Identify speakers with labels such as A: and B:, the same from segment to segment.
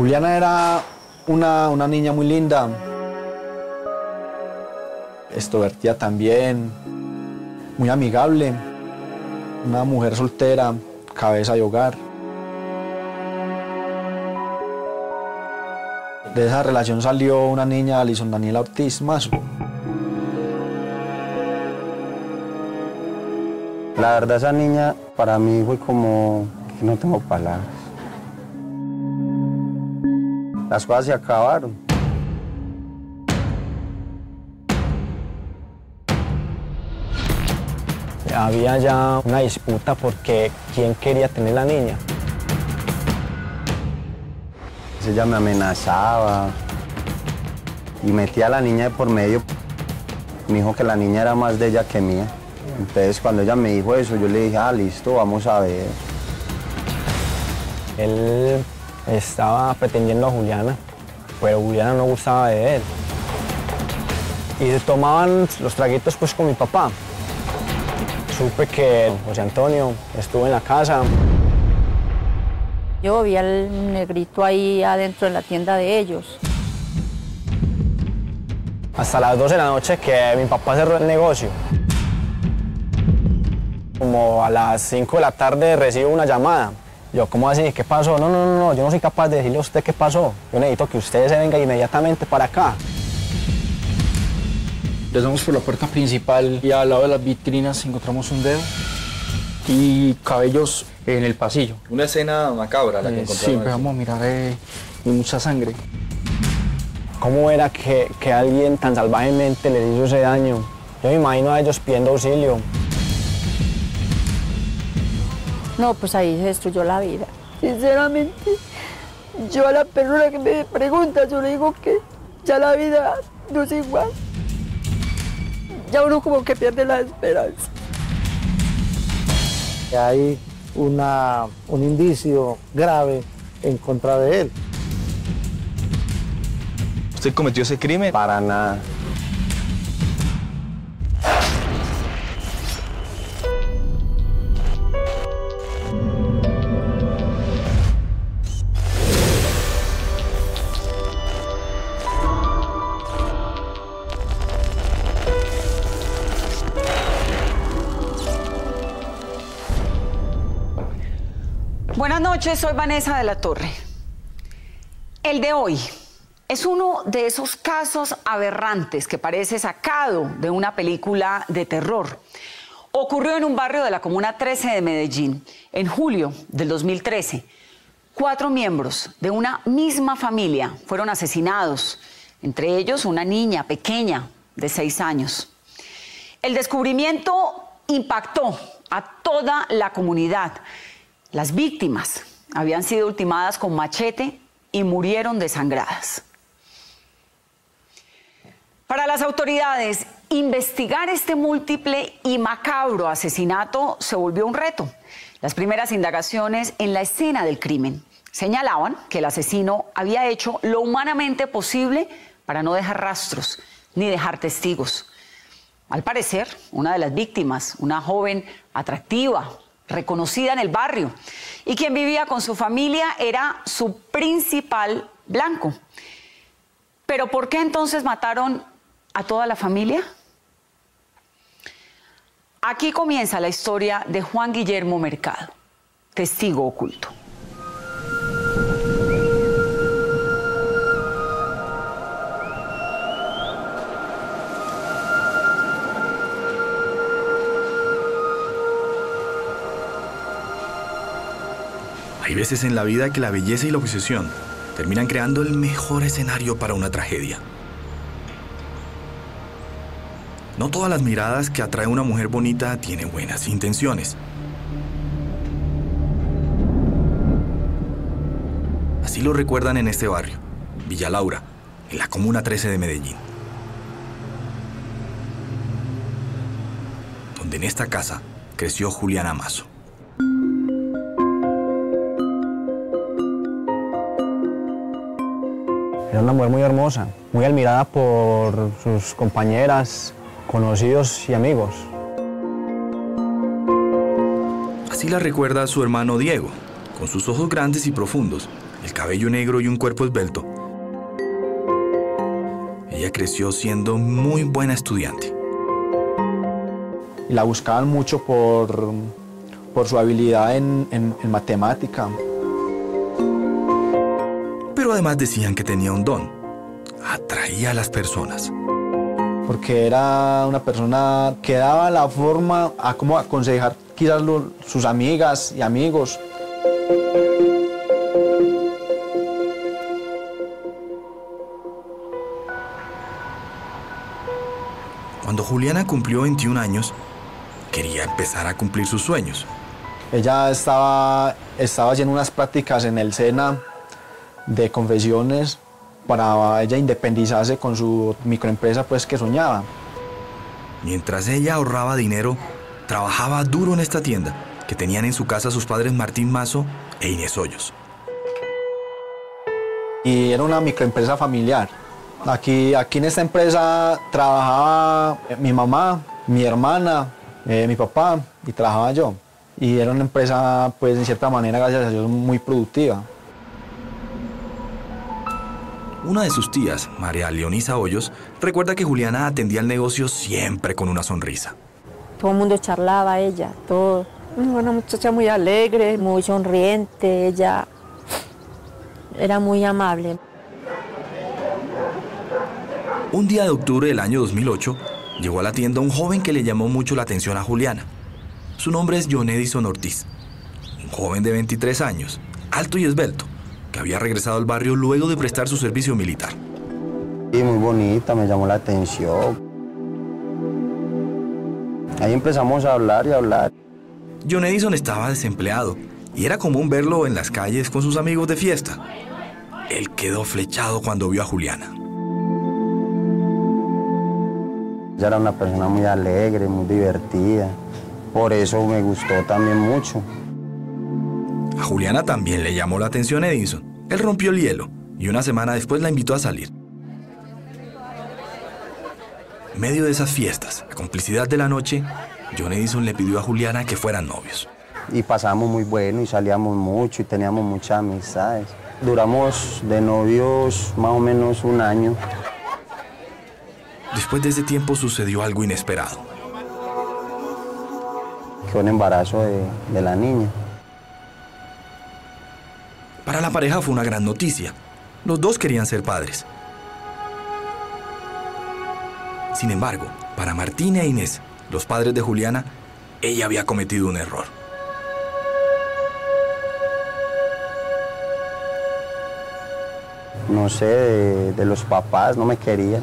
A: Juliana era una niña muy linda, extrovertida también, muy amigable, una mujer soltera, cabeza de hogar. De esa relación salió una niña, Alison Daniela Ortiz Mazo.
B: La verdad, esa niña para mí fue como que no tengo palabras. Las cosas se acabaron.
C: Había ya una disputa porque quién quería tener la niña.
B: Ella me amenazaba y metía a la niña de por medio. Me dijo que la niña era más de ella que mía. Entonces, cuando ella me dijo eso, yo le dije, listo, vamos a ver.
C: Él estaba pretendiendo a Juliana, pero Juliana no gustaba de él. Y se tomaban los traguitos pues con mi papá. Supe que José Antonio estuvo en la casa.
D: Yo vi al negrito ahí adentro en la tienda de ellos.
C: Hasta las 12 de la noche que mi papá cerró el negocio. Como a las 5 de la tarde recibo una llamada. Yo, ¿cómo así? ¿Qué pasó? No, yo no soy capaz de decirle a usted qué pasó. Yo necesito que usted se venga inmediatamente para acá.
A: Empezamos por la puerta principal y al lado de las vitrinas encontramos un dedo y cabellos en el pasillo.
E: Una escena macabra la que encontramos.
A: Sí, empezamos a mirar y mucha sangre.
C: ¿Cómo era que alguien tan salvajemente les hizo ese daño? Yo me imagino a ellos pidiendo auxilio.
D: No, pues ahí se destruyó la vida.
F: Sinceramente, yo a la persona que me pregunta, yo le digo que ya la vida no es igual. Ya uno como que pierde la esperanza.
G: Hay un indicio grave en contra de él.
E: ¿Usted cometió ese crimen?
B: Para nada.
H: Buenas noches, soy Vanessa de la Torre. El de hoy es uno de esos casos aberrantes que parece sacado de una película de terror. Ocurrió en un barrio de la Comuna 13 de Medellín, en julio del 2013. 4 miembros de una misma familia fueron asesinados, entre ellos una niña pequeña de 6 años. El descubrimiento impactó a toda la comunidad. Las víctimas habían sido ultimadas con machete y murieron desangradas. Para las autoridades, investigar este múltiple y macabro asesinato se volvió un reto. Las primeras indagaciones en la escena del crimen señalaban que el asesino había hecho lo humanamente posible para no dejar rastros ni dejar testigos. Al parecer, una de las víctimas, una joven atractiva, reconocida en el barrio, y quien vivía con su familia, era su principal blanco. ¿Pero por qué entonces mataron a toda la familia? Aquí comienza la historia de Juan Guillermo Mercado, testigo oculto.
I: Hay veces en la vida que la belleza y la obsesión terminan creando el mejor escenario para una tragedia. No todas las miradas que atrae una mujer bonita tienen buenas intenciones. Así lo recuerdan en este barrio, Villa Laura, en la Comuna 13 de Medellín. Donde en esta casa creció Juliana Mazo.
C: Era una mujer muy hermosa, muy admirada por sus compañeras, conocidos y amigos.
I: Así la recuerda su hermano Diego. Con sus ojos grandes y profundos, él el cabello negro y un cuerpo esbelto. Ella creció siendo muy buena estudiante.
C: Y la buscaban mucho por su habilidad en matemática.
I: Pero además decían que tenía un don. Atraía a las personas.
C: Porque era una persona que daba la forma a cómo aconsejar quizás sus amigas y amigos.
I: Cuando Juliana cumplió 21 años, quería empezar a cumplir sus sueños.
C: Ella estaba haciendo unas prácticas en el SENA de confecciones para ella independizarse con su microempresa pues, que soñaba.
I: Mientras ella ahorraba dinero, trabajaba duro en esta tienda que tenían en su casa sus padres Martín Mazo e Inés Hoyos.
C: Y era una microempresa familiar. Aquí en esta empresa trabajaba mi mamá, mi hermana, mi papá y trabajaba yo. Y era una empresa, pues, en cierta manera, gracias a Dios, muy productiva.
I: Una de sus tías, María Leonisa Hoyos, recuerda que Juliana atendía el negocio siempre con una sonrisa.
D: Todo el mundo charlaba a ella, todo.
F: Una muchacha muy alegre.
D: Muy sonriente, ella era muy amable.
I: Un día de octubre del año 2008, llegó a la tienda un joven que le llamó mucho la atención a Juliana. Su nombre es John Edison Ortiz, un joven de 23 años, alto y esbelto, que había regresado al barrio luego de prestar su servicio militar.
B: Y muy bonita, me llamó la atención. Ahí empezamos a hablar y a hablar.
I: John Edison estaba desempleado y era común verlo en las calles con sus amigos de fiesta. Él quedó flechado cuando vio a Juliana.
B: Ella era una persona muy alegre, muy divertida. Por eso me gustó también mucho.
I: A Juliana también le llamó la atención Edison. Él rompió el hielo y una semana después la invitó a salir. En medio de esas fiestas, la complicidad de la noche, John Edison le pidió a Juliana que fueran novios.
B: Y pasamos muy bueno y salíamos mucho y teníamos muchas amistades. Duramos de novios más o menos un año.
I: Después de ese tiempo sucedió algo inesperado.
B: Fue un embarazo de la niña.
I: Para la pareja fue una gran noticia. Los dos querían ser padres. Sin embargo, para Martín e Inés, los padres de Juliana, ella había cometido un error.
B: No sé, de los papás no me querían.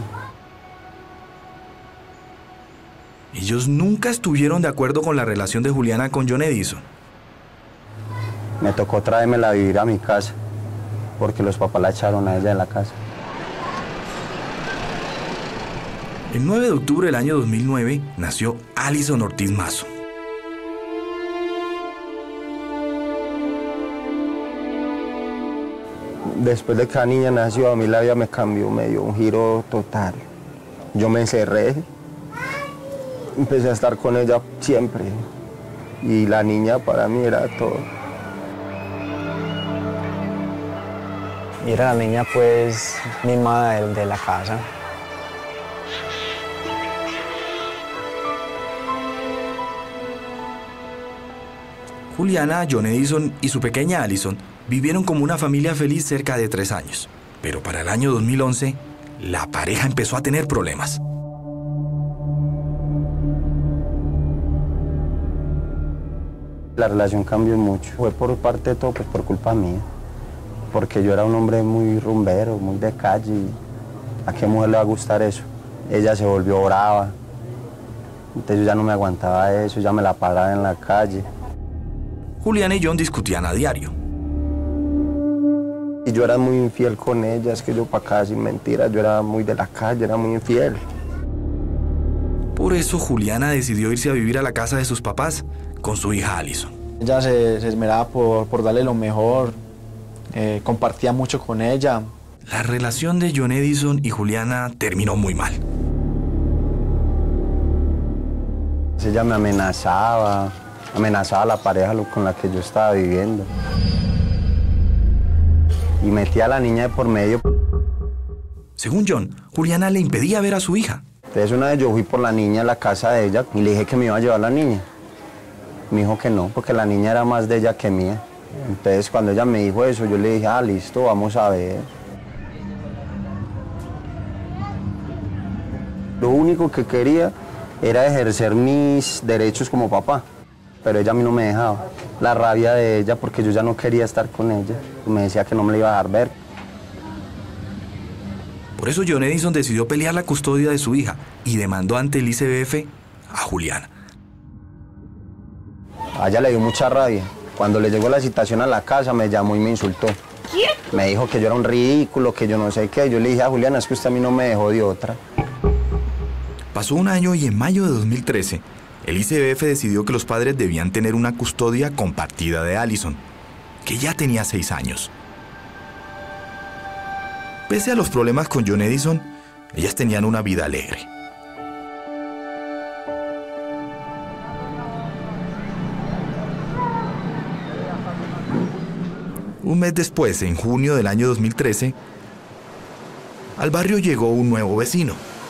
I: Ellos nunca estuvieron de acuerdo con la relación de Juliana con John Edison.
B: Me tocó traérmela a vivir a mi casa, porque los papás la echaron a ella de la casa.
I: El 9 de octubre del año 2009 nació Alison Ortiz Mazo.
B: Después de que la niña nació, a mí la vida me cambió, me dio un giro total. Yo me encerré, empecé a estar con ella siempre. Y la niña para mí era todo.
C: Y era la niña, pues, mimada de la casa.
I: Juliana, John Edison y su pequeña Alison vivieron como una familia feliz cerca de 3 años. Pero para el año 2011, la pareja empezó a tener problemas.
B: La relación cambió mucho. Fue por parte de todo, pues por culpa mía. Porque yo era un hombre muy rumbero, muy de calle. Y ¿a qué mujer le va a gustar eso? Ella se volvió brava. Entonces yo ya no me aguantaba eso, ya me la paraba en la calle.
I: Juliana y John discutían a diario.
B: Y yo era muy infiel con ella, es que yo para acá sin mentiras, yo era muy de la calle, era muy infiel.
I: Por eso Juliana decidió irse a vivir a la casa de sus papás con su hija Alison.
C: Ella se esmeraba por darle lo mejor, compartía mucho con ella.
I: La relación de John Edison y Juliana terminó muy mal.
B: Ella me amenazaba a la pareja con la que yo estaba viviendo. y metía a la niña de por medio.
I: Según John, Juliana le impedía ver a su hija.
B: Entonces una vez yo fui por la niña a la casa de ella y le dije que me iba a llevar a la niña. Me dijo que no, porque la niña era más de ella que mía. Entonces cuando ella me dijo eso, yo le dije, ah, listo, vamos a ver. Lo único que quería era ejercer mis derechos como papá, pero ella a mí no me dejaba. La rabia de ella, porque yo ya no quería estar con ella, me decía que no me la iba a dejar ver.
I: Por eso John Edison decidió pelear la custodia de su hija y demandó ante el ICBF a Juliana.
B: A ella le dio mucha rabia. Cuando le llegó la citación a la casa, me llamó y me insultó. ¿Quién? Me dijo que yo era un ridículo, que yo no sé qué. Yo le dije a Juliana, es que usted a mí no me dejó de otra.
I: Pasó un año y en mayo de 2013, el ICBF decidió que los padres debían tener una custodia compartida de Allison, que ya tenía 6 años. Pese a los problemas con John Edison, ellas tenían una vida alegre. Un mes después, en junio del año 2013, al barrio llegó un nuevo vecino.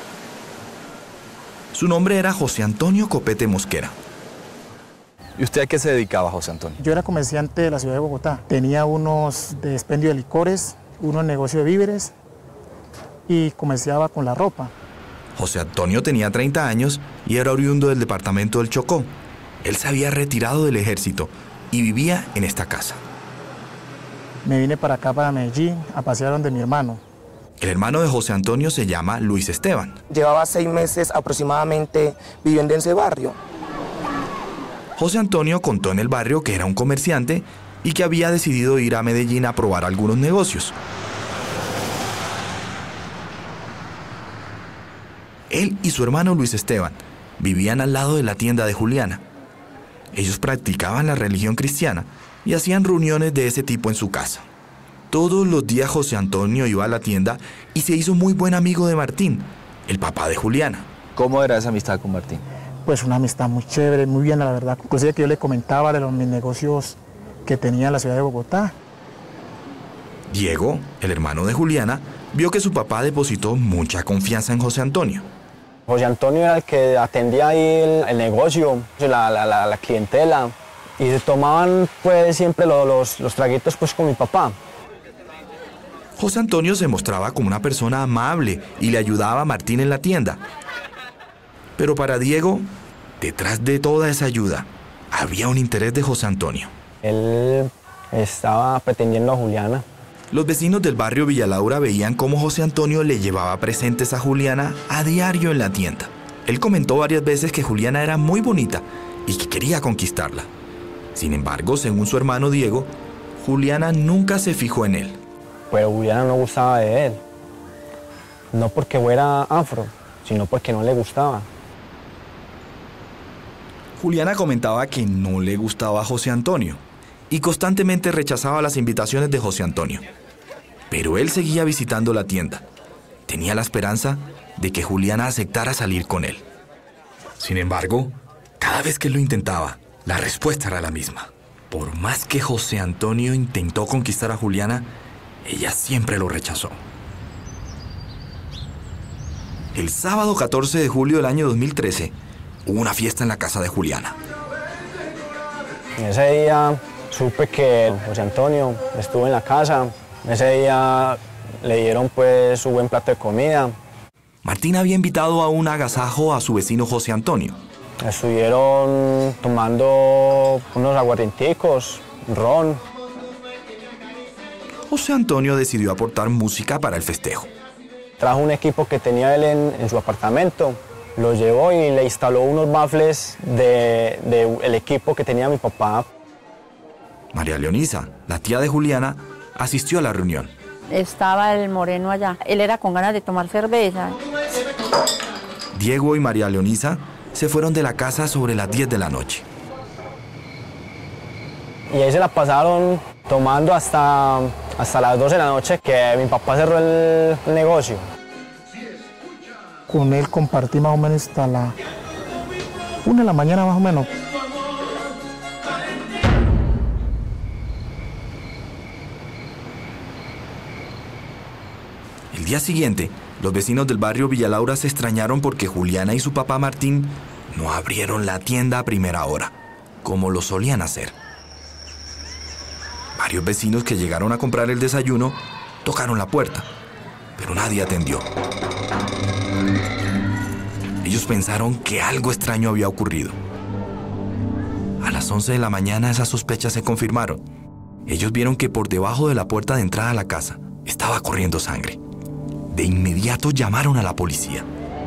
I: Su nombre era José Antonio Copete Mosquera.
E: ¿Y usted a qué se dedicaba, José Antonio?
J: Yo era comerciante de la ciudad de Bogotá. Tenía unos de expendio de licores, unos negocios de víveres y comerciaba con la ropa.
I: José Antonio tenía 30 años y era oriundo del departamento del Chocó. Él se había retirado del ejército y vivía en esta casa.
J: Me vine para acá, para Medellín, a pasear donde mi hermano.
I: El hermano de José Antonio se llama Luis Esteban.
K: Llevaba 6 meses aproximadamente viviendo en ese barrio.
I: José Antonio contó en el barrio que era un comerciante y que había decidido ir a Medellín a probar algunos negocios. Él y su hermano Luis Esteban vivían al lado de la tienda de Juliana. Ellos practicaban la religión cristiana y hacían reuniones de ese tipo en su casa. Todos los días José Antonio iba a la tienda y se hizo muy buen amigo de Martín, el papá de Juliana.
E: ¿Cómo era esa amistad con Martín?
J: Pues una amistad muy chévere, muy bien, la verdad. Inclusive que yo le comentaba de mis negocios que tenía en la ciudad de Bogotá.
I: Diego, el hermano de Juliana, vio que su papá depositó mucha confianza en José Antonio.
C: José Antonio era el que atendía ahí el negocio, la clientela, y se tomaban pues siempre los traguitos pues con mi papá.
I: José Antonio se mostraba como una persona amable y le ayudaba a Martín en la tienda. Pero para Diego, detrás de toda esa ayuda, había un interés de José Antonio.
C: Él estaba pretendiendo a Juliana.
I: Los vecinos del barrio Villa Laura veían cómo José Antonio le llevaba presentes a Juliana a diario en la tienda. Él comentó varias veces que Juliana era muy bonita y que quería conquistarla. Sin embargo, según su hermano Diego, Juliana nunca se fijó en él.
C: Pero Juliana no gustaba de él. No porque fuera afro, sino porque no le gustaba.
I: Juliana comentaba que no le gustaba a José Antonio y constantemente rechazaba las invitaciones de José Antonio. Pero él seguía visitando la tienda. Tenía la esperanza de que Juliana aceptara salir con él. Sin embargo, cada vez que lo intentaba, la respuesta era la misma. Por más que José Antonio intentó conquistar a Juliana, ella siempre lo rechazó. El sábado 14 de julio del año 2013, hubo una fiesta en la casa de Juliana.
C: Ese día supe que José Antonio estuvo en la casa. Ese día le dieron pues su buen plato de comida.
I: Martín había invitado a un agasajo a su vecino José Antonio.
C: Estuvieron tomando unos aguardienticos, ron.
I: José Antonio decidió aportar música para el festejo.
C: Trajo un equipo que tenía él en su apartamento, lo llevó y le instaló unos baffles del equipo que tenía mi papá.
I: María Leonisa, la tía de Juliana, asistió a la reunión.
D: Estaba el moreno allá, él era con ganas de tomar cerveza.
I: Diego y María Leonisa se fueron de la casa sobre las 10 de la noche.
C: Y ahí se la pasaron tomando hasta las 12 de la noche, que mi papá cerró el negocio.
J: Con él compartí más o menos hasta la 1 de la mañana más o menos.
I: día siguiente, los vecinos del barrio Villalaura se extrañaron porque Juliana y su papá Martín no abrieron la tienda a primera hora, como lo solían hacer. Varios vecinos que llegaron a comprar el desayuno tocaron la puerta, pero nadie atendió. Ellos pensaron que algo extraño había ocurrido. A las 11 de la mañana esas sospechas se confirmaron. Ellos vieron que por debajo de la puerta de entrada a la casa estaba corriendo sangre. De inmediato llamaron a la policía.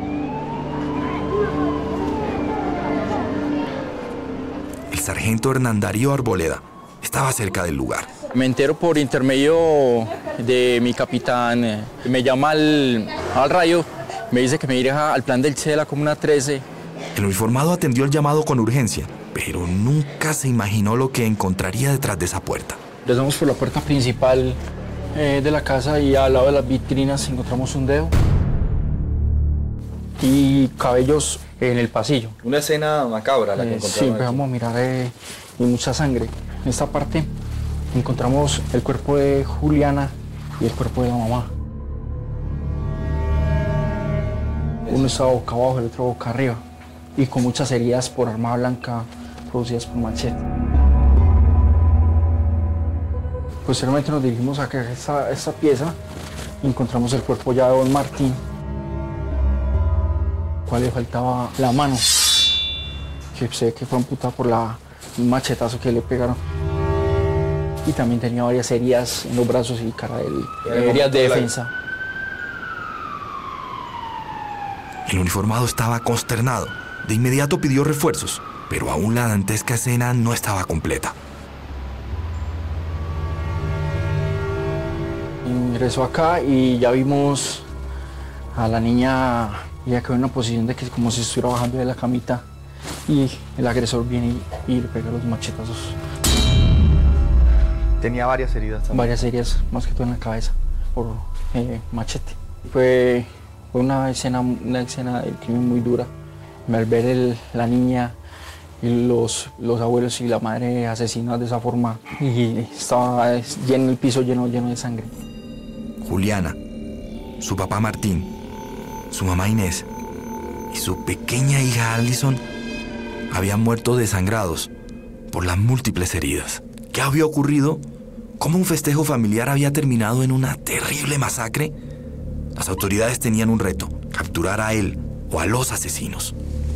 I: El sargento Hernán Darío Arboleda estaba cerca del lugar.
A: Me entero por intermedio de mi capitán, me llama al radio, me dice que me dirija al plan del C de la Comuna 13.
I: El uniformado atendió el llamado con urgencia, pero nunca se imaginó lo que encontraría detrás de esa puerta.
A: Ingresamos por la puerta principal de la casa y al lado de las vitrinas encontramos un dedo y cabellos en el pasillo.
E: Una escena macabra la que encontramos.
A: Sí, empezamos a mirar y mucha sangre. En esta parte encontramos el cuerpo de Juliana y el cuerpo de la mamá. Uno estaba boca abajo, el otro boca arriba y con muchas heridas por arma blanca producidas por machete. Posteriormente nos dirigimos a esta pieza y encontramos el cuerpo ya de don Martín, cual le faltaba la mano, que sé que fue amputada por un machetazo que le pegaron. Y también tenía varias heridas en los brazos y cara de él, heridas de defensa.
I: El uniformado estaba consternado. De inmediato pidió refuerzos, pero aún la dantesca escena no estaba completa.
A: Ingresó acá y ya vimos a la niña, ya quedó en una posición de que como si estuviera bajando de la camita y el agresor viene y le pega los machetazos.
E: Tenía varias heridas también.
A: Varias heridas, más que todo en la cabeza, por machete. Fue una escena del crimen muy dura. Al ver la niña y los abuelos y la madre asesinados de esa forma y estaba el piso lleno de sangre.
I: Juliana, su papá Martín, su mamá Inés y su pequeña hija Allison habían muerto desangrados por las múltiples heridas. ¿Qué había ocurrido? ¿Cómo un festejo familiar había terminado en una terrible masacre? Las autoridades tenían un reto: capturar a él o a los asesinos.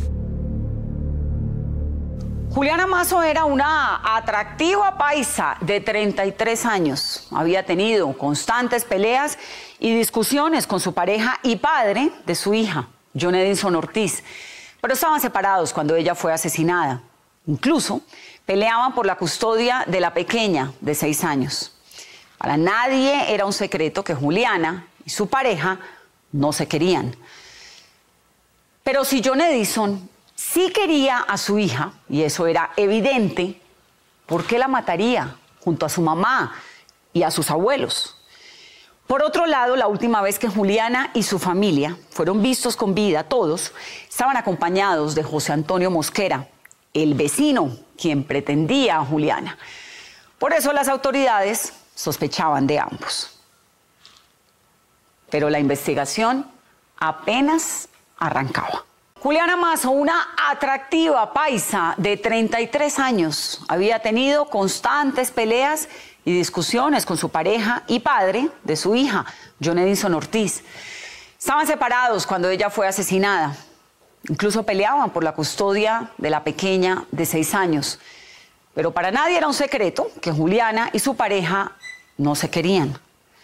H: Juliana Mazo era una atractiva paisa de 33 años. Había tenido constantes peleas y discusiones con su pareja y padre de su hija, John Edison Ortiz. Pero estaban separados cuando ella fue asesinada. Incluso peleaban por la custodia de la pequeña de 6 años. Para nadie era un secreto que Juliana y su pareja no se querían. Pero si John Edison sí quería a su hija, y eso era evidente, ¿por qué la mataría junto a su mamá y a sus abuelos? Por otro lado, la última vez que Juliana y su familia fueron vistos con vida, todos estaban acompañados de José Antonio Mosquera, el vecino quien pretendía a Juliana. Por eso las autoridades sospechaban de ambos. Pero la investigación apenas arrancaba. Juliana Mazo, una atractiva paisa de 33 años, había tenido constantes peleas y discusiones con su pareja y padre de su hija, John Edison Ortiz. Estaban separados cuando ella fue asesinada. Incluso peleaban por la custodia de la pequeña de 6 años. Pero para nadie era un secreto que Juliana y su pareja no se querían.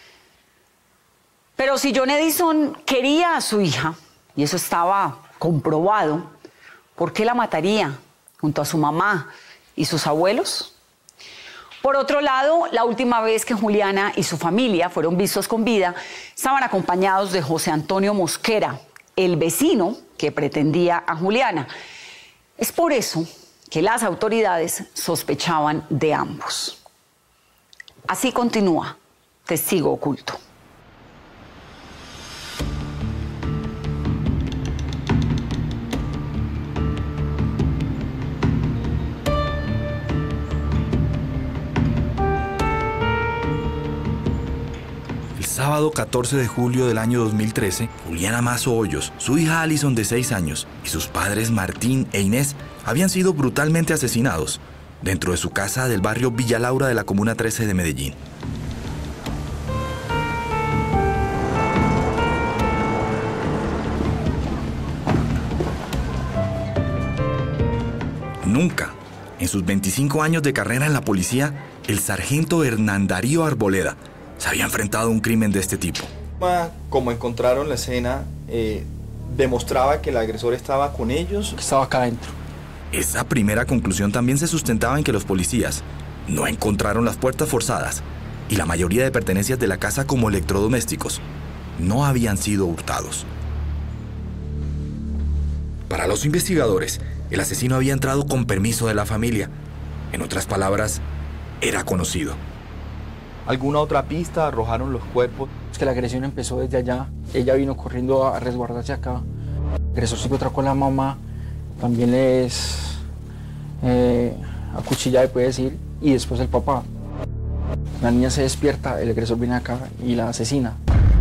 H: Pero si John Edison quería a su hija, y eso estaba comprobado, ¿por qué la mataría junto a su mamá y sus abuelos? Por otro lado, la última vez que Juliana y su familia fueron vistos con vida, estaban acompañados de José Antonio Mosquera, el vecino que pretendía a Juliana. Es por eso que las autoridades sospechaban de ambos. Así continúa Testigo Oculto.
I: Sábado pasado 14 de julio del año 2013, Juliana Mazo Hoyos, su hija Alison de 6 años y sus padres Martín e Inés habían sido brutalmente asesinados dentro de su casa del barrio Villa Laura de la Comuna 13 de Medellín. Nunca, en sus 25 años de carrera en la policía, el sargento Hernán Darío Arboleda se había enfrentado a un crimen de este tipo.
E: Como encontraron la escena, demostraba que el agresor estaba con ellos.
A: Que estaba acá adentro.
I: Esa primera conclusión también se sustentaba en que los policías no encontraron las puertas forzadas y la mayoría de pertenencias de la casa como electrodomésticos no habían sido hurtados. Para los investigadores, el asesino había entrado con permiso de la familia. En otras palabras, era conocido.
E: ¿Alguna otra pista? ¿Arrojaron los cuerpos?
A: Es que la agresión empezó desde allá. Ella vino corriendo a resguardarse acá. El agresor se encontró con la mamá. También les acuchilla, puede decir, y después el papá. La niña se despierta, el agresor viene acá y la asesina.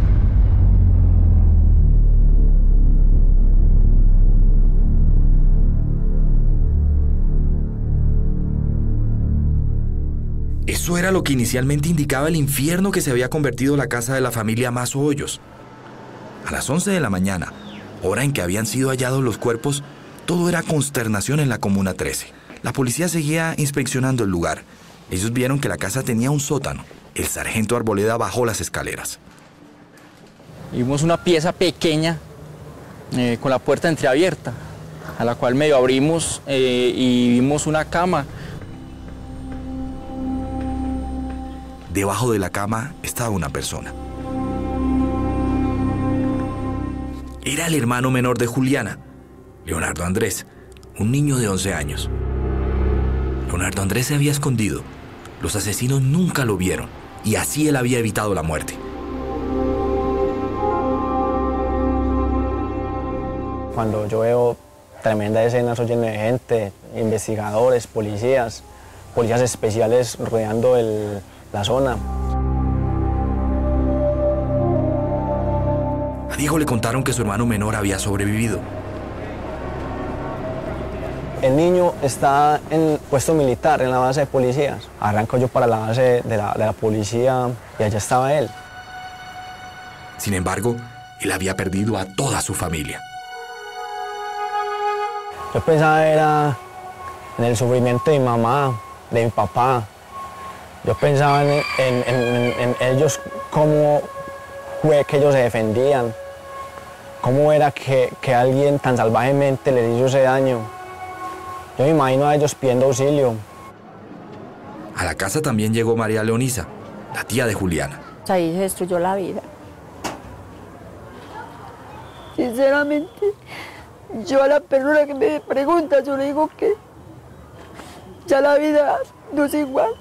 I: Eso era lo que inicialmente indicaba el infierno que se había convertido la casa de la familia Mazo Hoyos. A las 11 de la mañana, hora en que habían sido hallados los cuerpos, todo era consternación en la Comuna 13. La policía seguía inspeccionando el lugar. Ellos vieron que la casa tenía un sótano. El sargento Arboleda bajó las escaleras.
A: Vimos una pieza pequeña con la puerta entreabierta, a la cual medio abrimos y vimos una cama.
I: Debajo de la cama estaba una persona. Era el hermano menor de Juliana, Leonardo Andrés, un niño de 11 años. Leonardo Andrés se había escondido. Los asesinos nunca lo vieron y así él había evitado la muerte.
C: Cuando yo veo tremenda escena, soy lleno de gente, investigadores, policías especiales rodeando la zona.
I: A Diego le contaron que su hermano menor había sobrevivido.
C: El niño está en puesto militar, en la base de policías. Arranco yo para la base de la policía y allá estaba él.
I: Sin embargo, él había perdido a toda su familia.
C: Yo pensaba era en el sufrimiento de mi mamá, de mi papá. Yo pensaba en ellos, cómo fue que ellos se defendían, cómo era que alguien tan salvajemente les hizo ese daño. Yo me imagino a ellos pidiendo auxilio.
I: A la casa también llegó María Leonisa, la tía de Juliana.
D: Ahí se destruyó la vida.
F: Sinceramente, yo a la persona que me pregunta, yo le digo que ya la vida no es igual.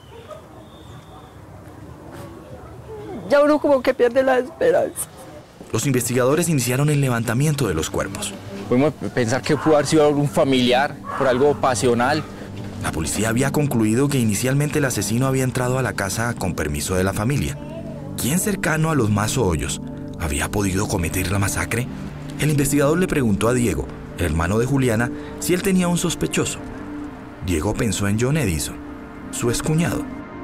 F: Ya uno como que pierde la esperanza.
I: Los investigadores iniciaron el levantamiento de los cuerpos.
A: Podemos pensar que pudo haber sido algún familiar, por algo pasional.
I: La policía había concluido que inicialmente el asesino había entrado a la casa con permiso de la familia. ¿Quién cercano a los Mazo Hoyos había podido cometer la masacre? El investigador le preguntó a Diego, el hermano de Juliana, si él tenía un sospechoso. Diego pensó en John Edison, su excuñado.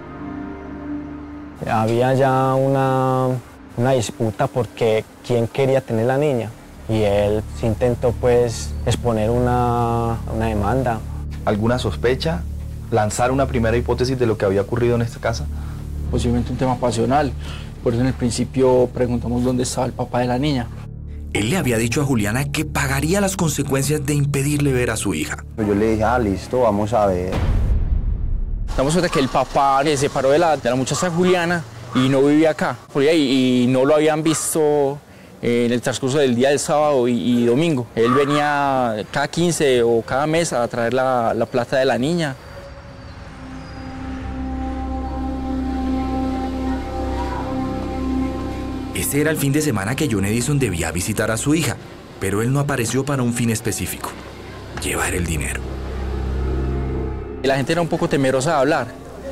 C: Había ya una disputa porque quién quería tener la niña. Y él se intentó pues exponer una demanda.
E: ¿Alguna sospecha? ¿Lanzar una primera hipótesis de lo que había ocurrido en esta casa?
A: Posiblemente un tema pasional. Por eso en el principio preguntamos dónde estaba el papá de la niña.
I: Él le había dicho a Juliana que pagaría las consecuencias de impedirle ver a su hija.
B: Yo le dije, listo, vamos a ver.
A: Damos cuenta que el papá se separó de la muchacha Juliana y no vivía acá. Y no lo habían visto en el transcurso del día del sábado y domingo. Él venía cada 15 o cada mes a traer la plata de la niña.
I: Ese era el fin de semana que John Edison debía visitar a su hija, pero él no apareció para un fin específico: llevar el dinero.
A: La gente era un poco temerosa de hablar.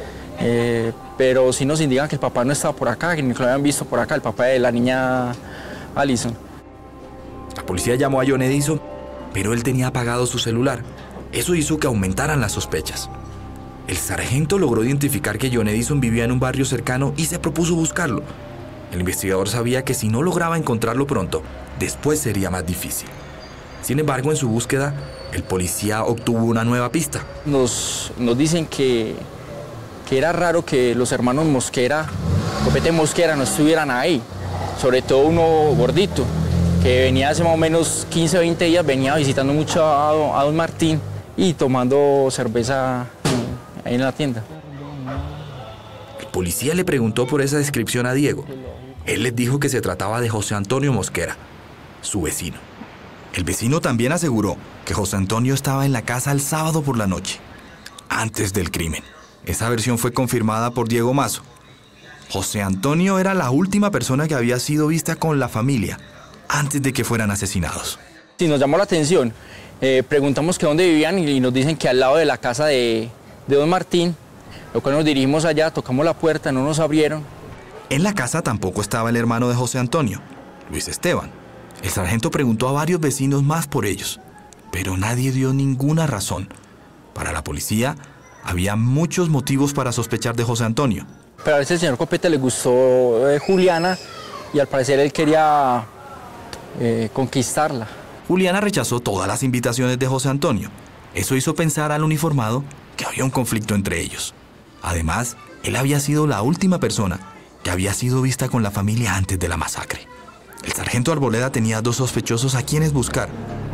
A: pero sí nos indican que el papá no estaba por acá, que ni lo habían visto por acá, el papá de la niña Alison.
I: La policía llamó a John Edison, pero él tenía apagado su celular. Eso hizo que aumentaran las sospechas. El sargento logró identificar que John Edison vivía en un barrio cercano y se propuso buscarlo. El investigador sabía que si no lograba encontrarlo pronto, después sería más difícil. Sin embargo, en su búsqueda, el policía obtuvo una nueva pista.
A: Nos dicen que era raro que los hermanos Mosquera, Copete Mosquera, no estuvieran ahí. Sobre todo uno gordito, que venía hace más o menos 15 o 20 días, venía visitando mucho a don Martín y tomando cerveza ahí en la tienda.
I: El policía le preguntó por esa descripción a Diego. Él les dijo que se trataba de José Antonio Mosquera, su vecino. El vecino también aseguró que José Antonio estaba en la casa el sábado por la noche, antes del crimen. Esa versión fue confirmada por Diego Mazo. José Antonio era la última persona que había sido vista con la familia antes de que fueran asesinados.
A: Sí, nos llamó la atención. Preguntamos que dónde vivían y nos dicen que al lado de la casa de don Martín, lo cual nos dirigimos allá, tocamos la puerta, no nos abrieron.
I: En la casa tampoco estaba el hermano de José Antonio, Luis Esteban. El sargento preguntó a varios vecinos más por ellos, pero nadie dio ninguna razón. Para la policía, había muchos motivos para sospechar de José Antonio.
A: Pero a veces al señor Copete le gustó Juliana y al parecer él quería conquistarla.
I: Juliana rechazó todas las invitaciones de José Antonio. Eso hizo pensar al uniformado que había un conflicto entre ellos. Además, él había sido la última persona que había sido vista con la familia antes de la masacre. El sargento Arboleda tenía dos sospechosos a quienes buscar: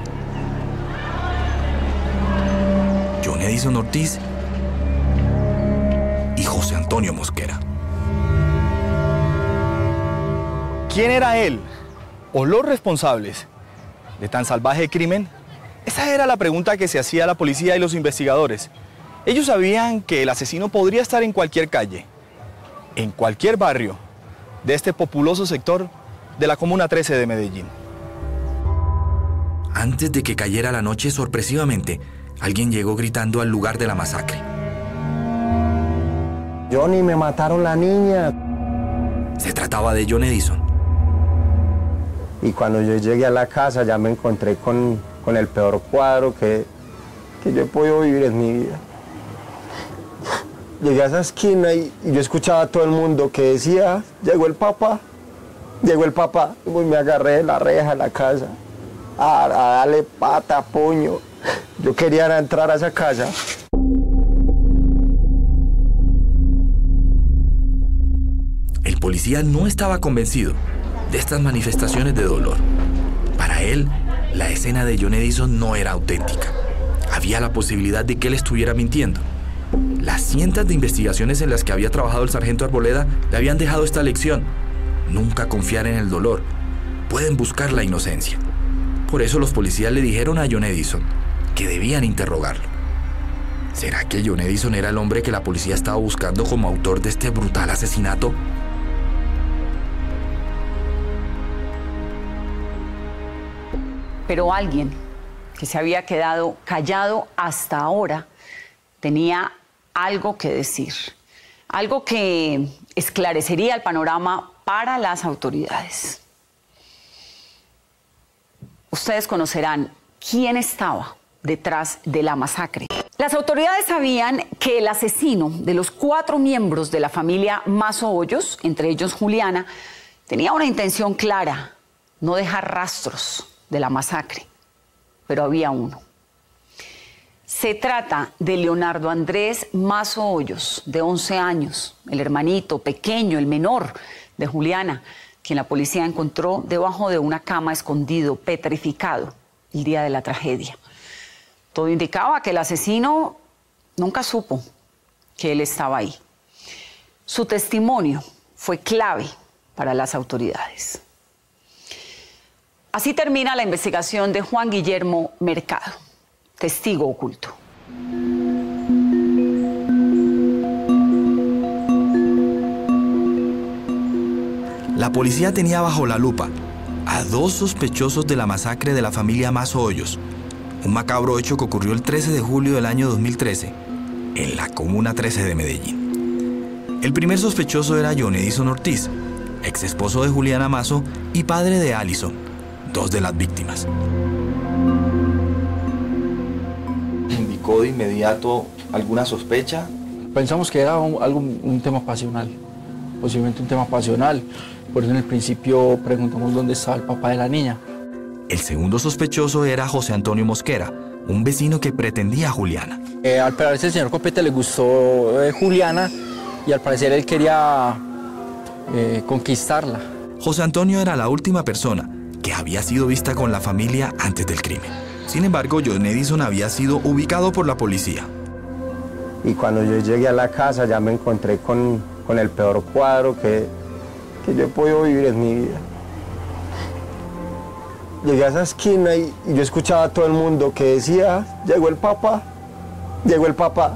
I: John Edison Ortiz y José Antonio Mosquera.
E: ¿Quién era él o los responsables de tan salvaje crimen? Esa era la pregunta que se hacía la policía y los investigadores. Ellos sabían que el asesino podría estar en cualquier calle, en cualquier barrio de este populoso sector de la Comuna 13 de Medellín.
I: Antes de que cayera la noche, sorpresivamente, alguien llegó gritando al lugar de la masacre.
B: Johnny, me mataron la niña.
I: Se trataba de John Edison.
B: Y cuando yo llegué a la casa ya me encontré con el peor cuadro que yo he podido vivir en mi vida. Llegué a esa esquina y yo escuchaba a todo el mundo que decía: llegó el papá, llegó el papá. Y pues me agarré de la reja de la casa a darle pata, puño. Yo quería entrar a esa casa.
I: El policía no estaba convencido de estas manifestaciones de dolor. Para él, la escena de John Edison no era auténtica. Había la posibilidad de que él estuviera mintiendo. Las cientos de investigaciones en las que había trabajado el sargento Arboleda le habían dejado esta lección: nunca confiar en el dolor. Pueden buscar la inocencia. Por eso los policías le dijeron a John Edison que debían interrogarlo. ¿Será que John Edison era el hombre que la policía estaba buscando como autor de este brutal asesinato?
H: Pero alguien que se había quedado callado hasta ahora tenía algo que decir, algo que esclarecería el panorama para las autoridades. Ustedes conocerán quién estaba detrás de la masacre. Las autoridades sabían que el asesino de los 4 miembros de la familia Mazo Hoyos, entre ellos Juliana, tenía una intención clara: no dejar rastros de la masacre. Pero había uno. Se trata de Leonardo Andrés Mazo Hoyos, de 11 años, el hermanito pequeño, el menor de Juliana, quien la policía encontró debajo de una cama escondido, petrificado, el día de la tragedia. Todo indicaba que el asesino nunca supo que él estaba ahí. Su testimonio fue clave para las autoridades. Así termina la investigación de Juan Guillermo Mercado, testigo oculto.
I: La policía tenía bajo la lupa a 2 sospechosos de la masacre de la familia Mazo Hoyos, un macabro hecho que ocurrió el 13 de julio del año 2013 en la Comuna 13 de Medellín. El primer sospechoso era John Edison Ortiz, ex esposo de Juliana Mazo y padre de Allison, dos de las víctimas.
E: ¿Indicó de inmediato alguna sospecha?
A: Pensamos que era un tema pasional, posiblemente un tema pasional. Por eso en el principio preguntamos dónde estaba el papá de la niña.
I: El segundo sospechoso era José Antonio Mosquera, un vecino que pretendía a Juliana.
A: Al parecer al señor Copete le gustó Juliana y al parecer él quería conquistarla.
I: José Antonio era la última persona que había sido vista con la familia antes del crimen. Sin embargo, John Edison había sido ubicado por la policía.
B: Y cuando yo llegué a la casa ya me encontré con el peor cuadro que yo he podido vivir en mi vida. Llegué a esa esquina y yo escuchaba a todo el mundo que decía, llegó el papá, llegó el papá.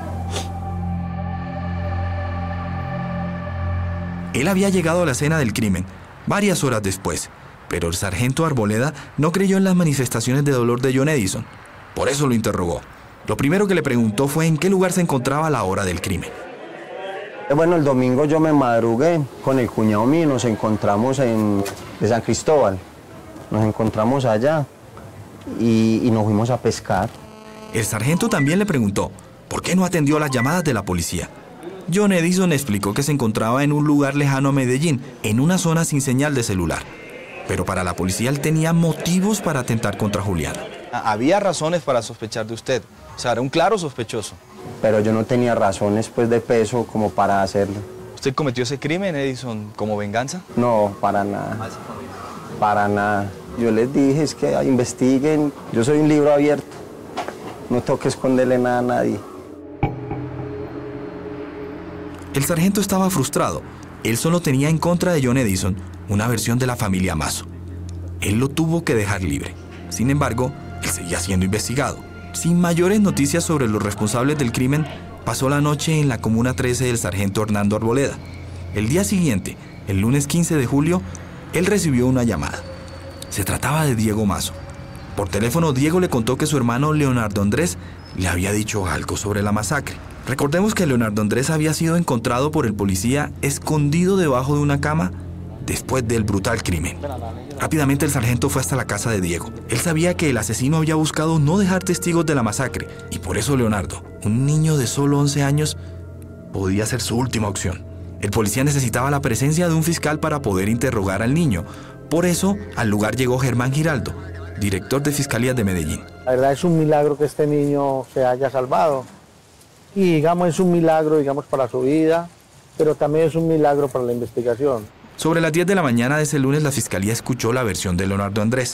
I: Él había llegado a la escena del crimen varias horas después, pero el sargento Arboleda no creyó en las manifestaciones de dolor de John Edison. Por eso lo interrogó. Lo primero que le preguntó fue en qué lugar se encontraba a la hora del crimen.
B: Bueno, el domingo yo me madrugué con el cuñado mío, nos encontramos de San Cristóbal. Nos encontramos allá y nos fuimos a pescar.
I: El sargento también le preguntó por qué no atendió las llamadas de la policía. John Edison explicó que se encontraba en un lugar lejano a Medellín, en una zona sin señal de celular. Pero para la policía él tenía motivos para atentar contra Juliana.
E: Había razones para sospechar de usted. O sea, era un claro sospechoso.
B: Pero yo no tenía razones pues de peso como para hacerlo.
E: ¿Usted cometió ese crimen, Edison, como venganza?
B: No, para nada. Para nada. Yo les dije, es que investiguen. Yo soy un libro abierto. No tengo que esconderle nada a nadie.
I: El sargento estaba frustrado. Él solo tenía en contra de John Edison una versión de la familia Mazo. Él lo tuvo que dejar libre. Sin embargo, él seguía siendo investigado. Sin mayores noticias sobre los responsables del crimen, pasó la noche en la Comuna 13 del sargento Hernando Arboleda. El día siguiente, el lunes 15 de julio, él recibió una llamada. Se trataba de Diego Mazo. Por teléfono, Diego le contó que su hermano Leonardo Andrés le había dicho algo sobre la masacre. Recordemos que Leonardo Andrés había sido encontrado por el policía escondido debajo de una cama después del brutal crimen. Rápidamente el sargento fue hasta la casa de Diego. Él sabía que el asesino había buscado no dejar testigos de la masacre y por eso Leonardo, un niño de solo 11 años, podía ser su última opción. El policía necesitaba la presencia de un fiscal para poder interrogar al niño. Por eso, al lugar llegó Germán Giraldo, director de Fiscalía de Medellín.
G: La verdad es un milagro que este niño se haya salvado. Y digamos, es un milagro, digamos, para su vida, pero también es un milagro para la investigación.
I: Sobre las 10 de la mañana de ese lunes, la fiscalía escuchó la versión de Leonardo Andrés.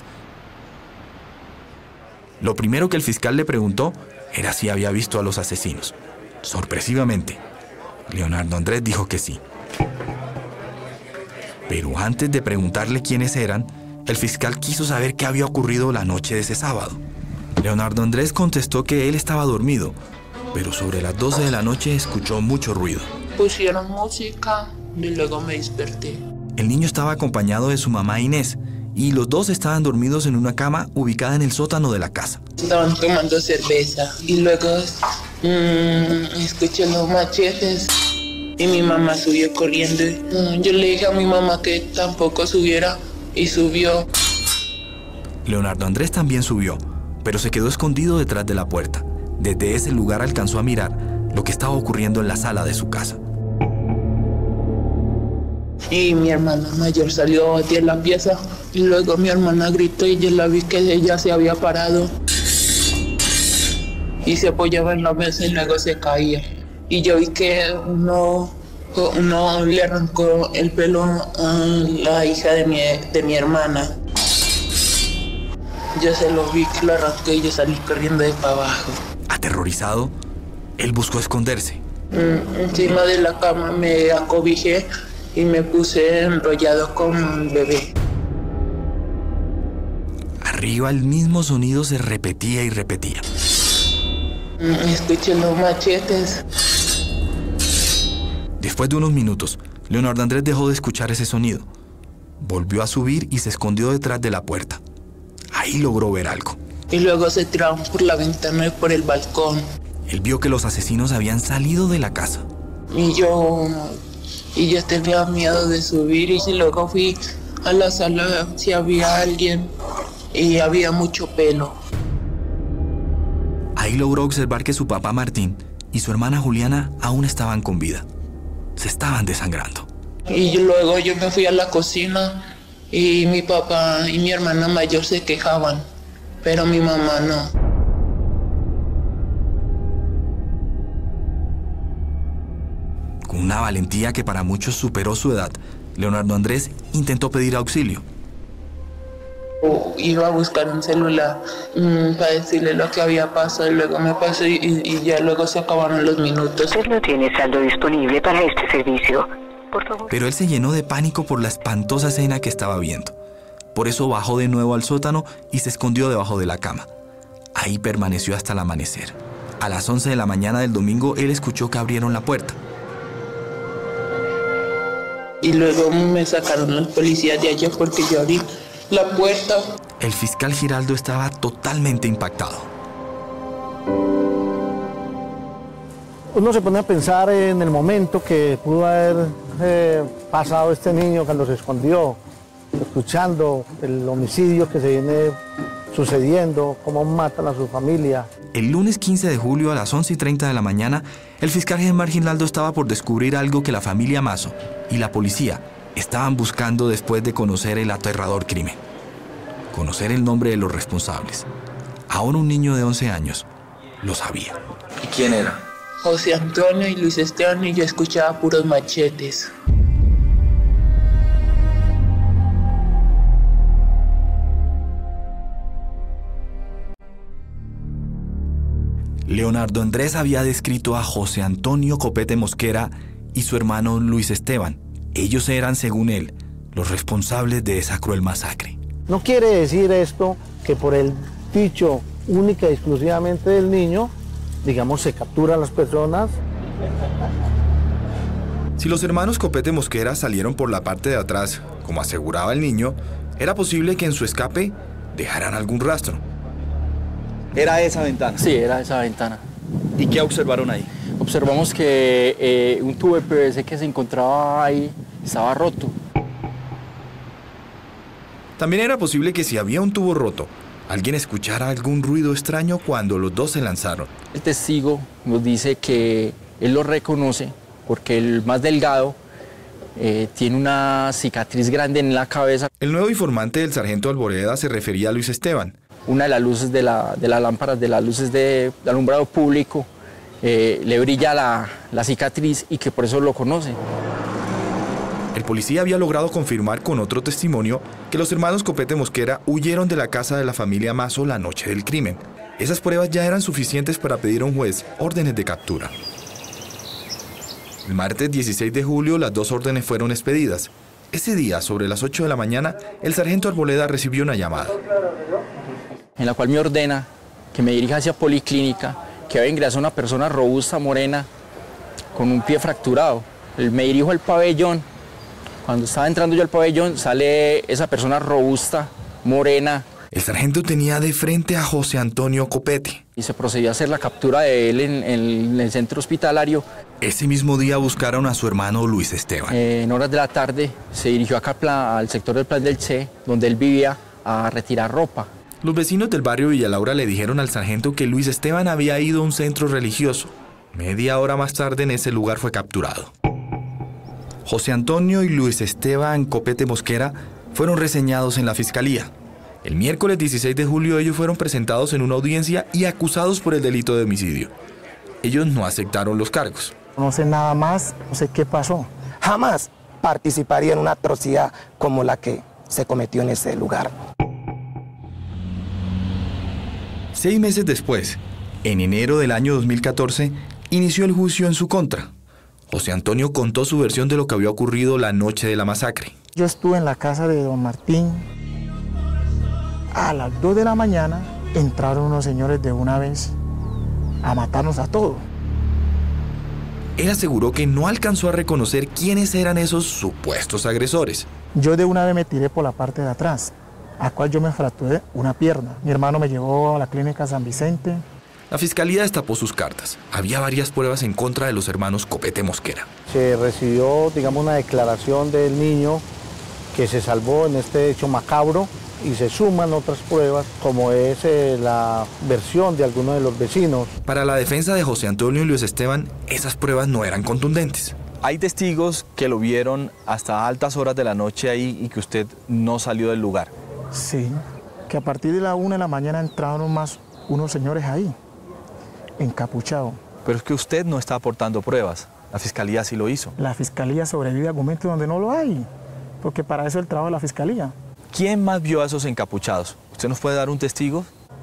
I: Lo primero que el fiscal le preguntó era si había visto a los asesinos. Sorpresivamente, Leonardo Andrés dijo que sí. Pero antes de preguntarle quiénes eran, el fiscal quiso saber qué había ocurrido la noche de ese sábado. Leonardo Andrés contestó que él estaba dormido, pero sobre las 12 de la noche escuchó mucho ruido.
L: Pusieron música y luego me desperté.
I: El niño estaba acompañado de su mamá Inés y los dos estaban dormidos en una cama ubicada en el sótano de la casa.
L: Estaban tomando cerveza y luego escuché los machetes y mi mamá subió corriendo. Yo le dije a mi mamá que tampoco subiera y subió.
I: Leonardo Andrés también subió, pero se quedó escondido detrás de la puerta. Desde ese lugar alcanzó a mirar lo que estaba ocurriendo en la sala de su casa.
L: Y mi hermana mayor salió a batir la pieza y luego mi hermana gritó y yo la vi que ella se había parado y se apoyaba en la mesa y luego se caía. Y yo vi que uno le arrancó el pelo a la hija de mi hermana. Yo se lo vi que lo arrancó y yo salí corriendo de para abajo.
I: Aterrorizado, él buscó esconderse.
L: Encima de la cama me acobijé y me puse enrollado con un bebé.
I: Arriba el mismo sonido se repetía y repetía.
L: Escuché los machetes.
I: Después de unos minutos, Leonardo Andrés dejó de escuchar ese sonido. Volvió a subir y se escondió detrás de la puerta. Ahí logró ver algo.
L: Y luego se tiraron por la ventana y por el balcón.
I: Él vio que los asesinos habían salido de la casa.
L: y yo tenía miedo de subir y luego fui a la sala si había alguien y había mucho pelo.
I: Ahí logró observar que su papá Martín y su hermana Juliana aún estaban con vida. Se estaban desangrando.
L: Y luego yo me fui a la cocina y mi papá y mi hermana mayor se quejaban, pero mi mamá no.
I: Con una valentía que para muchos superó su edad, Leonardo Andrés intentó pedir auxilio.
L: Iba a buscar un celular para decirle lo que había pasado y luego me pasó y ya luego se acabaron los minutos.
M: Usted no tiene saldo disponible para este servicio. Por favor.
I: Pero él se llenó de pánico por la espantosa escena que estaba viendo. Por eso bajó de nuevo al sótano y se escondió debajo de la cama. Ahí permaneció hasta el amanecer. A las 11 de la mañana del domingo, él escuchó que abrieron la puerta.
L: Y luego me sacaron los policías de allá porque yo abrí la puerta.
I: El fiscal Giraldo estaba totalmente impactado.
G: Uno se pone a pensar en el momento que pudo haber pasado este niño cuando se escondió, escuchando el homicidio que se viene sucediendo, cómo matan a su familia.
I: El lunes 15 de julio a las 11:30 de la mañana, el fiscal Germán Giraldo estaba por descubrir algo que la familia Mazo y la policía estaban buscando después de conocer el aterrador crimen. Conocer el nombre de los responsables. Ahora un niño de 11 años lo sabía.
E: ¿Y quién era?
L: José Antonio y Luis Esteban, y yo escuchaba puros machetes.
I: Leonardo Andrés había descrito a José Antonio Copete Mosquera y su hermano Luis Esteban. Ellos eran, según él, los responsables de esa cruel masacre.
G: No quiere decir esto que por el dicho única y exclusivamente del niño, digamos, se capturan las personas.
I: Si los hermanos Copete Mosquera salieron por la parte de atrás, como aseguraba el niño, era posible que en su escape dejaran algún rastro.
E: ¿Era esa ventana?
A: Sí, era esa ventana.
E: ¿Y qué observaron ahí?
A: Observamos que un tubo de PVC que se encontraba ahí estaba roto.
I: También era posible que si había un tubo roto, alguien escuchara algún ruido extraño cuando los dos se lanzaron.
A: El testigo nos dice que él lo reconoce porque el más delgado tiene una cicatriz grande en la cabeza.
I: El nuevo informante del sargento Alboreda se refería a Luis Esteban.
A: Una de las luces de las lámparas, de las luces de alumbrado público, le brilla la cicatriz y que por eso lo conoce.
I: El policía había logrado confirmar con otro testimonio que los hermanos Copete Mosquera huyeron de la casa de la familia Mazo la noche del crimen. Esas pruebas ya eran suficientes para pedir a un juez órdenes de captura. El martes 16 de julio las dos órdenes fueron expedidas. Ese día, sobre las 8 de la mañana, el sargento Arboleda recibió una llamada.
A: En la cual me ordena que me dirija hacia Policlínica, que va a ingresar una persona robusta, morena, con un pie fracturado. Me dirijo al pabellón. Cuando estaba entrando yo al pabellón, sale esa persona robusta, morena.
I: El sargento tenía de frente a José Antonio Copete.
A: Y se procedió a hacer la captura de él en el centro hospitalario.
I: Ese mismo día buscaron a su hermano Luis Esteban.
A: En horas de la tarde se dirigió acá al sector del Plan del Che, donde él vivía, a retirar ropa.
I: Los vecinos del barrio Villalaura le dijeron al sargento que Luis Esteban había ido a un centro religioso. Media hora más tarde en ese lugar fue capturado. José Antonio y Luis Esteban Copete Mosquera fueron reseñados en la fiscalía. El miércoles 16 de julio ellos fueron presentados en una audiencia y acusados por el delito de homicidio. Ellos no aceptaron los cargos.
J: No sé nada más, no sé qué pasó.
K: Jamás participaría en una atrocidad como la que se cometió en ese lugar.
I: 6 meses después, en enero del año 2014, inició el juicio en su contra. José Antonio contó su versión de lo que había ocurrido la noche de la masacre.
J: Yo estuve en la casa de don Martín. A las 2 de la mañana entraron unos señores de una vez a matarnos a todos.
I: Él aseguró que no alcanzó a reconocer quiénes eran esos supuestos agresores.
J: Yo de una vez me tiré por la parte de atrás, a cual yo me fracturé una pierna. Mi hermano me llevó a la clínica San Vicente.
I: La fiscalía destapó sus cartas. Había varias pruebas en contra de los hermanos Copete Mosquera.
G: Se recibió, digamos, una declaración del niño que se salvó en este hecho macabro y se suman otras pruebas, como es la versión de algunos de los vecinos.
I: Para la defensa de José Antonio y Luis Esteban, esas pruebas no eran contundentes.
E: Hay testigos que lo vieron hasta altas horas de la noche ahí y que usted no salió del lugar.
J: Sí, que a partir de la 1 de la mañana entraron más unos señores ahí, encapuchados.
E: Pero es que usted no está aportando pruebas. La fiscalía sí lo hizo.
J: La fiscalía sobrevive a argumentos donde no lo hay, porque para eso es el trabajo de la fiscalía.
E: ¿Quién más vio a esos encapuchados? ¿Usted nos puede dar un testigo?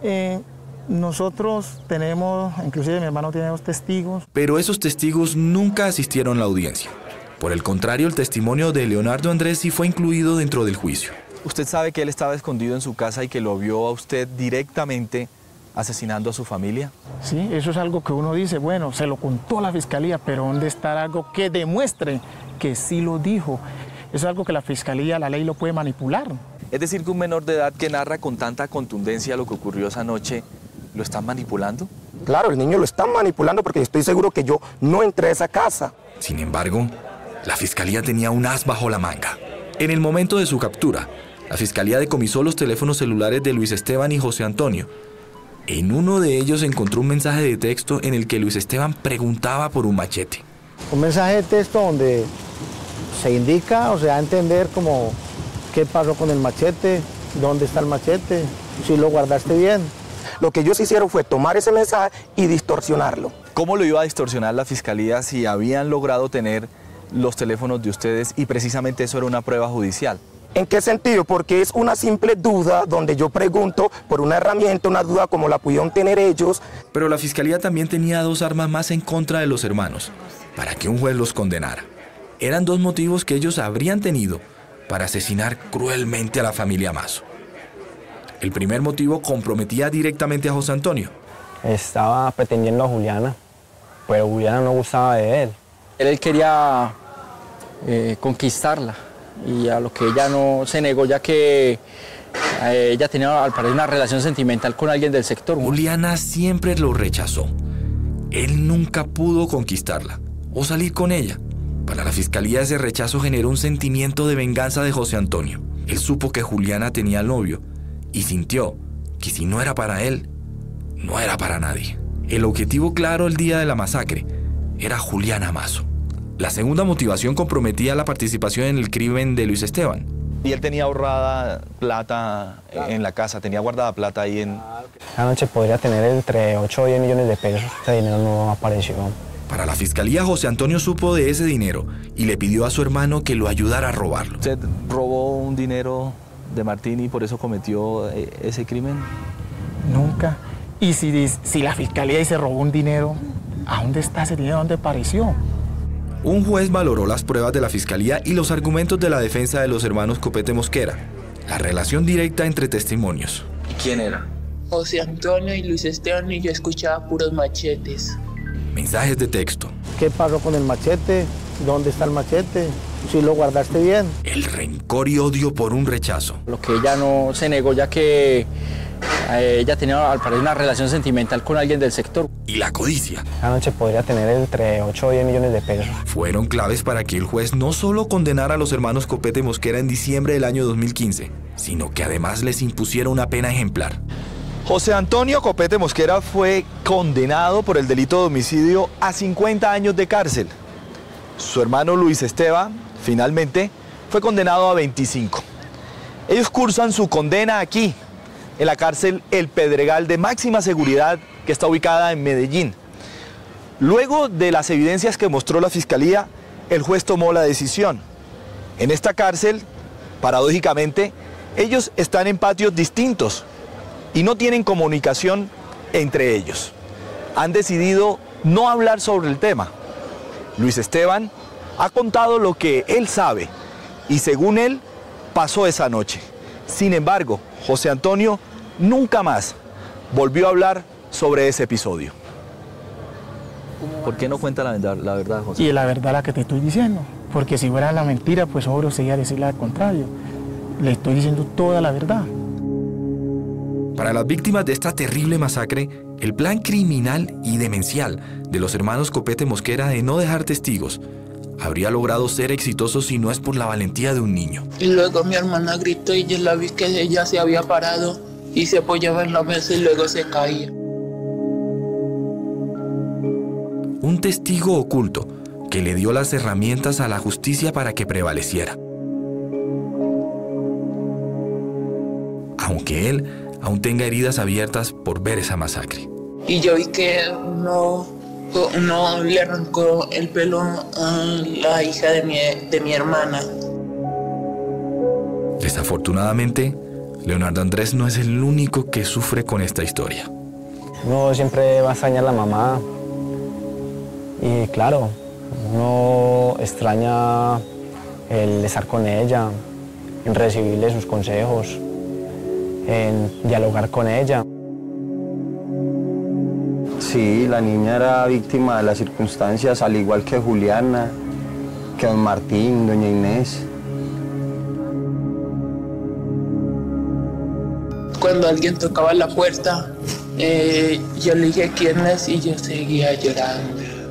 J: Nosotros tenemos, inclusive mi hermano tiene 2 testigos.
I: Pero esos testigos nunca asistieron a la audiencia. Por el contrario, el testimonio de Leonardo Andrés sí fue incluido dentro del juicio.
E: ¿Usted sabe que él estaba escondido en su casa y que lo vio a usted directamente asesinando a su familia?
J: Sí, eso es algo que uno dice, bueno, se lo contó la fiscalía, pero ¿dónde está algo que demuestre que sí lo dijo? Eso es algo que la fiscalía, la ley lo puede manipular.
E: Es decir, que un menor de edad que narra con tanta contundencia lo que ocurrió esa noche, ¿lo están manipulando?
K: Claro, el niño lo están manipulando porque estoy seguro que yo no entré a esa casa.
I: Sin embargo, la fiscalía tenía un as bajo la manga. En el momento de su captura, la fiscalía decomisó los teléfonos celulares de Luis Esteban y José Antonio. En uno de ellos encontró un mensaje de texto en el que Luis Esteban preguntaba por un machete.
G: Un mensaje de texto donde se indica o se da a entender como qué pasó con el machete, dónde está el machete, si lo guardaste bien.
K: Lo que ellos hicieron fue tomar ese mensaje y distorsionarlo.
E: ¿Cómo lo iba a distorsionar la fiscalía si habían logrado tener los teléfonos de ustedes y precisamente eso era una prueba judicial?
K: ¿En qué sentido? Porque es una simple duda donde yo pregunto por una herramienta, una duda como la pudieron tener ellos.
I: Pero la fiscalía también tenía 2 armas más en contra de los hermanos, para que un juez los condenara. Eran 2 motivos que ellos habrían tenido para asesinar cruelmente a la familia Mazo. El primer motivo comprometía directamente a José Antonio.
C: Estaba pretendiendo a Juliana, pero Juliana no gustaba de él.
A: Él quería conquistarla y a lo que ella no se negó, ya que ella tenía al parecer una relación sentimental con alguien del sector.
I: Juliana siempre lo rechazó. Él nunca pudo conquistarla o salir con ella. Para la fiscalía ese rechazo generó un sentimiento de venganza de José Antonio. Él supo que Juliana tenía novio y sintió que si no era para él, no era para nadie. El objetivo claro el día de la masacre era Juliana Mazo. La segunda motivación comprometía la participación en el crimen de Luis Esteban.
E: Y él tenía ahorrada plata en la casa, tenía guardada plata ahí en...
C: Esa noche podría tener entre 8 o 10 millones de pesos. Ese dinero no apareció.
I: Para la fiscalía, José Antonio supo de ese dinero y le pidió a su hermano que lo ayudara a robarlo.
E: ¿Usted robó un dinero de Martín y por eso cometió ese crimen?
J: Nunca. Y si la fiscalía dice robó un dinero, ¿a dónde está ese dinero? ¿Dónde apareció?
I: Un juez valoró las pruebas de la fiscalía y los argumentos de la defensa de los hermanos Copete Mosquera. La relación directa entre testimonios.
E: ¿Y quién era?
L: José Antonio y Luis Esteban, y yo escuchaba puros machetes.
I: Mensajes de texto.
G: ¿Qué pasó con el machete? ¿Dónde está el machete? Si lo guardaste bien.
I: El rencor y odio por un rechazo.
A: Lo que ella no se negó, ya que ella tenía al parecer una relación sentimental con alguien del sector.
I: Y la codicia.
C: Esa noche podría tener entre 8 o 10 millones de pesos.
I: Fueron claves para que el juez no solo condenara a los hermanos Copete Mosquera en diciembre del año 2015, sino que además les impusiera una pena ejemplar.
E: José Antonio Copete Mosquera fue condenado por el delito de homicidio a 50 años de cárcel. Su hermano Luis Esteban, finalmente, fue condenado a 25. Ellos cursan su condena aquí, en la cárcel El Pedregal de máxima seguridad que está ubicada en Medellín. Luego de las evidencias que mostró la fiscalía, el juez tomó la decisión. En esta cárcel, paradójicamente, ellos están en patios distintos y no tienen comunicación entre ellos. Han decidido no hablar sobre el tema. Luis Esteban ha contado lo que él sabe y según él pasó esa noche. Sin embargo, José Antonio nunca más volvió a hablar sobre ese episodio. ¿Por qué no cuenta la verdad, José?
J: Y la verdad la que te estoy diciendo, porque si fuera la mentira, pues obvio sería decirle al contrario. Le estoy diciendo toda la verdad.
I: Para las víctimas de esta terrible masacre, el plan criminal y demencial de los hermanos Copete Mosquera de no dejar testigos habría logrado ser exitoso si no es por la valentía de un niño.
L: Y luego mi hermana gritó y yo la vi que ella se había parado y se apoyaba en la mesa y luego se caía.
I: Un testigo oculto que le dio las herramientas a la justicia para que prevaleciera. Aunque él aún tenga heridas abiertas por ver esa masacre.
L: Y yo vi que uno le arrancó el pelo a la hija de mi hermana.
I: Desafortunadamente, Leonardo Andrés no es el único que sufre con esta historia.
C: Uno siempre va a extrañar a la mamá. Y claro, uno extraña el estar con ella, en recibirle sus consejos, en dialogar con ella.
B: Sí, la niña era víctima de las circunstancias, al igual que Juliana, que don Martín, doña Inés.
L: Cuando alguien tocaba la puerta, yo le dije quién es y yo seguía llorando.